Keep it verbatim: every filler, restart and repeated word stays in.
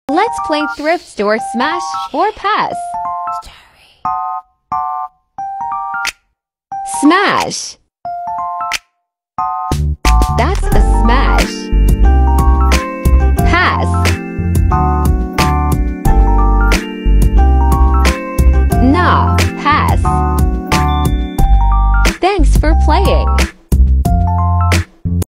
Let's play thrift store smash or pass. Smash. That's a smash. Pass. Nah, pass. Thanks for playing.